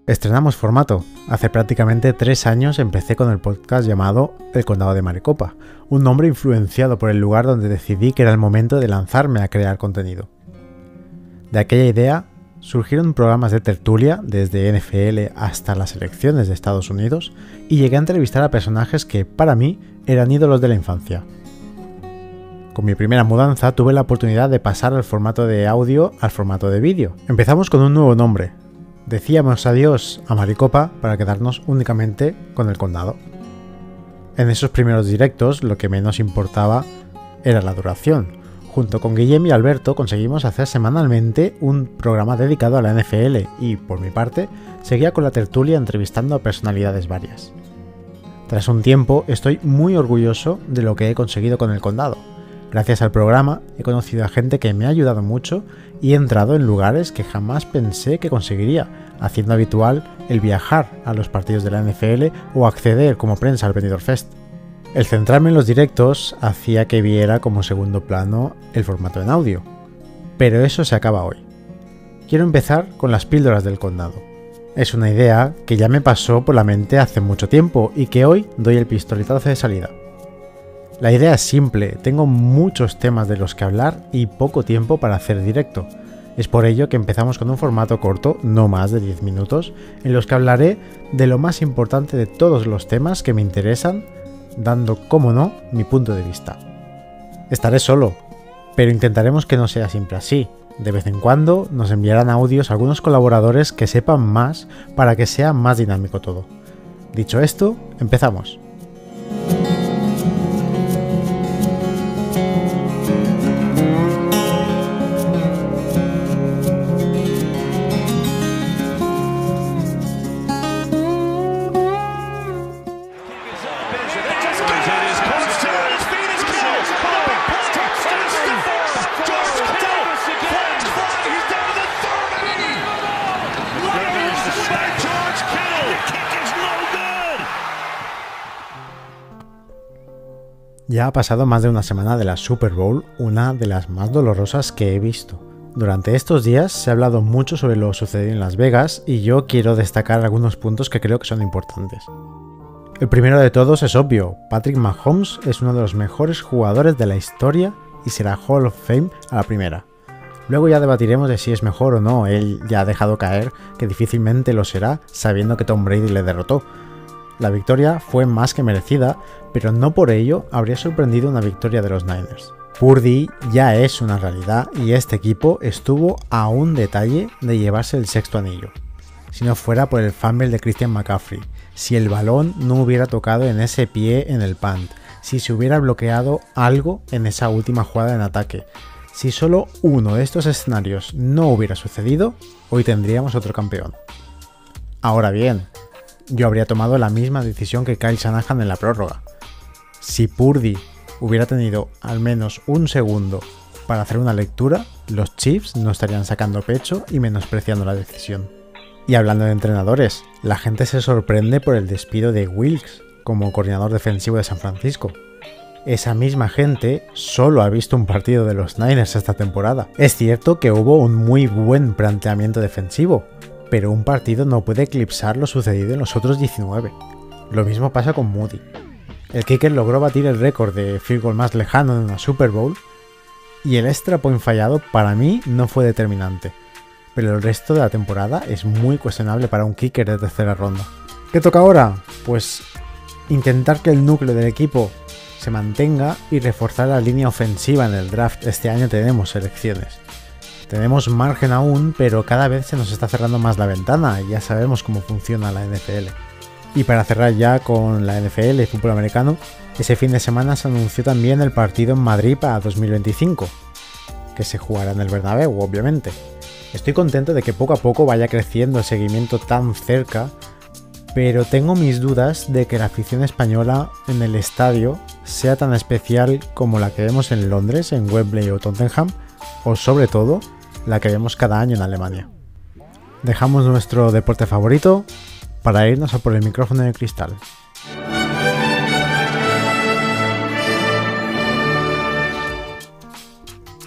Estrenamos formato. Hace prácticamente 3 años empecé con el podcast llamado El Condado de Maricopa, un nombre influenciado por el lugar donde decidí que era el momento de lanzarme a crear contenido. De aquella idea surgieron programas de tertulia desde NFL hasta las elecciones de Estados Unidos y llegué a entrevistar a personajes que, para mí, eran ídolos de la infancia. Con mi primera mudanza tuve la oportunidad de pasar al formato de audio al formato de vídeo. Empezamos con un nuevo nombre. Decíamos adiós a Maricopa para quedarnos únicamente con el condado. En esos primeros directos lo que menos importaba era la duración. Junto con Guillem y Alberto conseguimos hacer semanalmente un programa dedicado a la NFL y, por mi parte, seguía con la tertulia entrevistando a personalidades varias. Tras un tiempo estoy muy orgulloso de lo que he conseguido con el condado. Gracias al programa he conocido a gente que me ha ayudado mucho y he entrado en lugares que jamás pensé que conseguiría, haciendo habitual el viajar a los partidos de la NFL o acceder como prensa al Benidorm Fest. El centrarme en los directos hacía que viera como segundo plano el formato en audio. Pero eso se acaba hoy. Quiero empezar con las píldoras del condado. Es una idea que ya me pasó por la mente hace mucho tiempo y que hoy doy el pistoletazo de salida. La idea es simple, tengo muchos temas de los que hablar y poco tiempo para hacer directo. Es por ello que empezamos con un formato corto, no más de 10 minutos, en los que hablaré de lo más importante de todos los temas que me interesan, dando, como no, mi punto de vista. Estaré solo, pero intentaremos que no sea siempre así. De vez en cuando nos enviarán audios algunos colaboradores que sepan más para que sea más dinámico todo. Dicho esto, empezamos. Ya ha pasado más de una semana de la Super Bowl, una de las más dolorosas que he visto. Durante estos días se ha hablado mucho sobre lo sucedido en Las Vegas y yo quiero destacar algunos puntos que creo que son importantes. El primero de todos es obvio, Patrick Mahomes es uno de los mejores jugadores de la historia y será Hall of Fame a la primera. Luego ya debatiremos de si es mejor o no, él ya ha dejado caer que difícilmente lo será sabiendo que Tom Brady le derrotó. La victoria fue más que merecida, pero no por ello habría sorprendido una victoria de los Niners. Purdy ya es una realidad y este equipo estuvo a un detalle de llevarse el sexto anillo. Si no fuera por el fumble de Christian McCaffrey, si el balón no hubiera tocado en ese pie en el punt, si se hubiera bloqueado algo en esa última jugada en ataque, si solo uno de estos escenarios no hubiera sucedido, hoy tendríamos otro campeón. Ahora bien, yo habría tomado la misma decisión que Kyle Shanahan en la prórroga. Si Purdy hubiera tenido al menos un segundo para hacer una lectura, los Chiefs no estarían sacando pecho y menospreciando la decisión. Y hablando de entrenadores, la gente se sorprende por el despido de Wilks como coordinador defensivo de San Francisco. Esa misma gente solo ha visto un partido de los Niners esta temporada. Es cierto que hubo un muy buen planteamiento defensivo, pero un partido no puede eclipsar lo sucedido en los otros 19. Lo mismo pasa con Moody. El kicker logró batir el récord de field goal más lejano en una Super Bowl y el extra point fallado para mí no fue determinante, pero el resto de la temporada es muy cuestionable para un kicker de tercera ronda. ¿Qué toca ahora? Pues intentar que el núcleo del equipo se mantenga y reforzar la línea ofensiva en el draft. Este año tenemos selecciones. Tenemos margen aún, pero cada vez se nos está cerrando más la ventana y ya sabemos cómo funciona la NFL. Y para cerrar ya con la NFL y fútbol americano, ese fin de semana se anunció también el partido en Madrid para 2025, que se jugará en el Bernabéu, obviamente. Estoy contento de que poco a poco vaya creciendo el seguimiento tan cerca, pero tengo mis dudas de que la afición española en el estadio sea tan especial como la que vemos en Londres, en Wembley o Tottenham, o sobre todo, la que vemos cada año en Alemania. Dejamos nuestro deporte favorito para irnos a por el micrófono de cristal.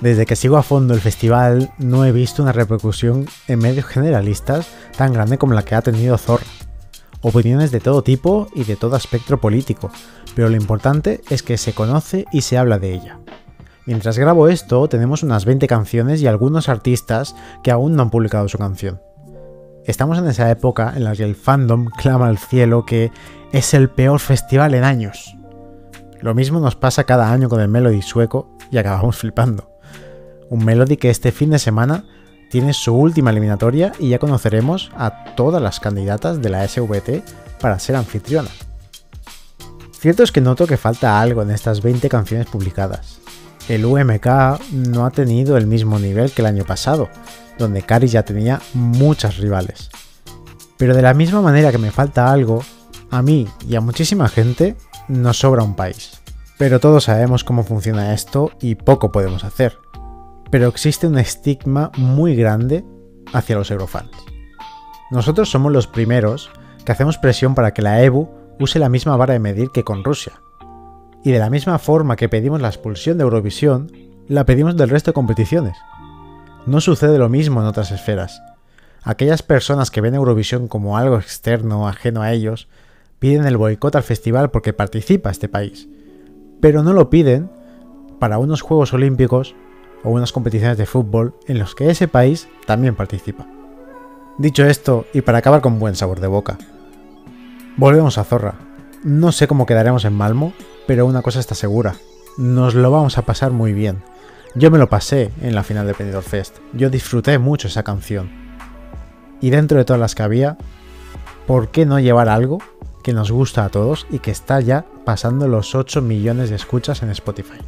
Desde que sigo a fondo el festival no he visto una repercusión en medios generalistas tan grande como la que ha tenido Zorra. Opiniones de todo tipo y de todo espectro político, pero lo importante es que se conoce y se habla de ella. Mientras grabo esto, tenemos unas 20 canciones y algunos artistas que aún no han publicado su canción. Estamos en esa época en la que el fandom clama al cielo que es el peor festival en años. Lo mismo nos pasa cada año con el Melody sueco y acabamos flipando. Un Melody que este fin de semana tiene su última eliminatoria y ya conoceremos a todas las candidatas de la SVT para ser anfitriona. Cierto es que noto que falta algo en estas 20 canciones publicadas. El UMK no ha tenido el mismo nivel que el año pasado, donde Kari ya tenía muchas rivales. Pero de la misma manera que me falta algo, a mí y a muchísima gente nos sobra un país. Pero todos sabemos cómo funciona esto y poco podemos hacer. Pero existe un estigma muy grande hacia los eurofans. Nosotros somos los primeros que hacemos presión para que la EBU use la misma vara de medir que con Rusia. Y de la misma forma que pedimos la expulsión de Eurovisión, la pedimos del resto de competiciones. No sucede lo mismo en otras esferas. Aquellas personas que ven Eurovisión como algo externo, ajeno a ellos, piden el boicot al festival porque participa este país. Pero no lo piden para unos Juegos Olímpicos o unas competiciones de fútbol en los que ese país también participa. Dicho esto, y para acabar con buen sabor de boca, volvemos a Zorra. No sé cómo quedaremos en Malmö, pero una cosa está segura, nos lo vamos a pasar muy bien. Yo me lo pasé en la final de Benidorm Fest, yo disfruté mucho esa canción. Y dentro de todas las que había, ¿por qué no llevar algo que nos gusta a todos y que está ya pasando los 8 millones de escuchas en Spotify?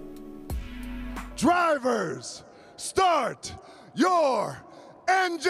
Drivers, start your engine!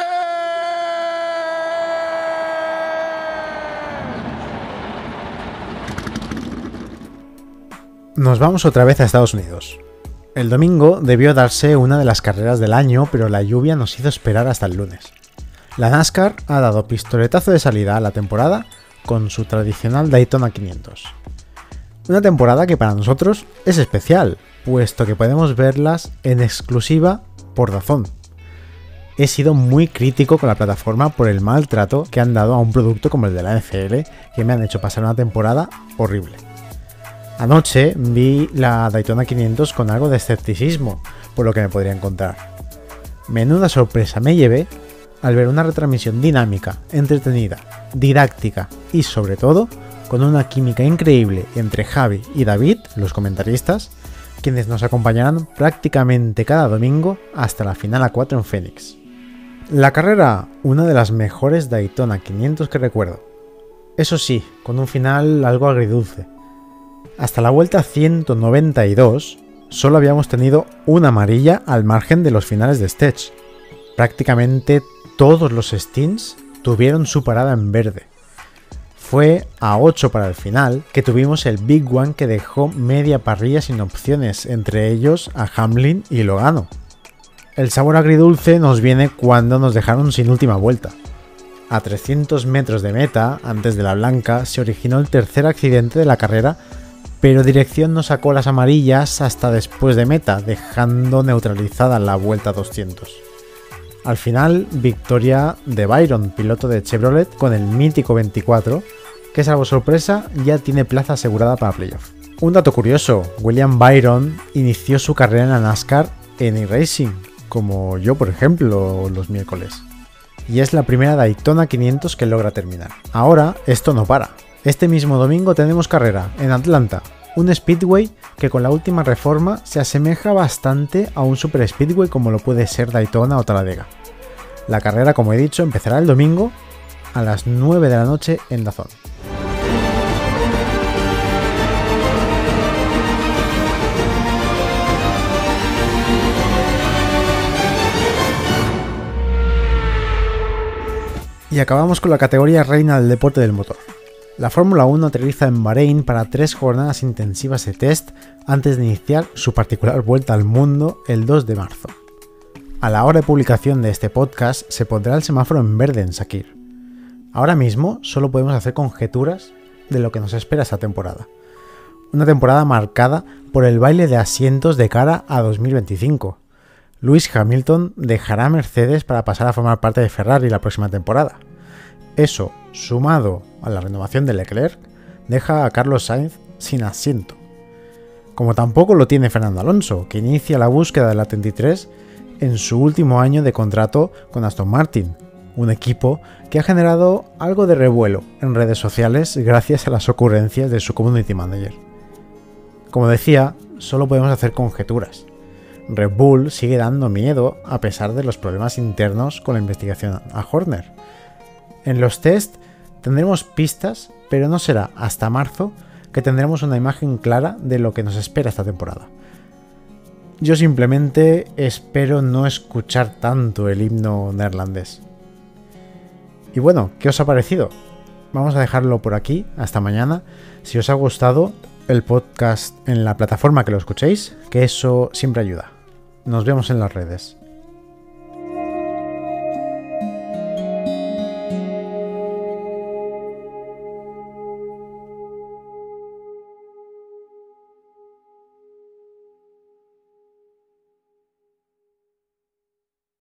Nos vamos otra vez a Estados Unidos. El domingo debió darse una de las carreras del año, pero la lluvia nos hizo esperar hasta el lunes. La NASCAR ha dado pistoletazo de salida a la temporada con su tradicional Daytona 500. Una temporada que para nosotros es especial, puesto que podemos verlas en exclusiva por DAZN. He sido muy crítico con la plataforma por el maltrato que han dado a un producto como el de la NFL, que me han hecho pasar una temporada horrible. Anoche vi la Daytona 500 con algo de escepticismo por lo que me podría encontrar. Menuda sorpresa me llevé al ver una retransmisión dinámica, entretenida, didáctica y sobre todo con una química increíble entre Javi y David, los comentaristas, quienes nos acompañarán prácticamente cada domingo hasta la final A4 en Phoenix. La carrera, una de las mejores Daytona 500 que recuerdo. Eso sí, con un final algo agridulce. Hasta la vuelta 192 solo habíamos tenido una amarilla al margen de los finales de stage. Prácticamente todos los stints tuvieron su parada en verde. Fue a 8 para el final que tuvimos el Big One que dejó media parrilla sin opciones, entre ellos a Hamlin y Logano. El sabor agridulce nos viene cuando nos dejaron sin última vuelta. A 300 metros de meta, antes de la blanca, se originó el tercer accidente de la carrera, pero dirección no sacó las amarillas hasta después de meta, dejando neutralizada la vuelta 200. Al final, victoria de Byron, piloto de Chevrolet, con el mítico 24, que salvo sorpresa ya tiene plaza asegurada para playoff. Un dato curioso, William Byron inició su carrera en la NASCAR en iRacing, como yo por ejemplo los miércoles. Y es la primera Daytona 500 que logra terminar. Ahora esto no para. Este mismo domingo tenemos carrera en Atlanta, un speedway que con la última reforma se asemeja bastante a un super speedway como lo puede ser Daytona o Talladega. La carrera, como he dicho, empezará el domingo a las 9 de la noche en DAZN. Y acabamos con la categoría reina del deporte del motor. La Fórmula 1 aterriza en Bahrein para 3 jornadas intensivas de test antes de iniciar su particular vuelta al mundo el 2 de marzo. A la hora de publicación de este podcast se pondrá el semáforo en verde en Sakir. Ahora mismo solo podemos hacer conjeturas de lo que nos espera esta temporada. Una temporada marcada por el baile de asientos de cara a 2025. Lewis Hamilton dejará a Mercedes para pasar a formar parte de Ferrari la próxima temporada. Eso, sumado a la renovación de Leclerc, deja a Carlos Sainz sin asiento. Como tampoco lo tiene Fernando Alonso, que inicia la búsqueda de la 33 en su último año de contrato con Aston Martin, un equipo que ha generado algo de revuelo en redes sociales gracias a las ocurrencias de su community manager. Como decía, solo podemos hacer conjeturas. Red Bull sigue dando miedo a pesar de los problemas internos con la investigación a Horner. En los test tendremos pistas, pero no será hasta marzo que tendremos una imagen clara de lo que nos espera esta temporada. Yo simplemente espero no escuchar tanto el himno neerlandés. Y bueno, ¿qué os ha parecido? Vamos a dejarlo por aquí, hasta mañana. Si os ha gustado el podcast en la plataforma que lo escuchéis, que eso siempre ayuda. Nos vemos en las redes.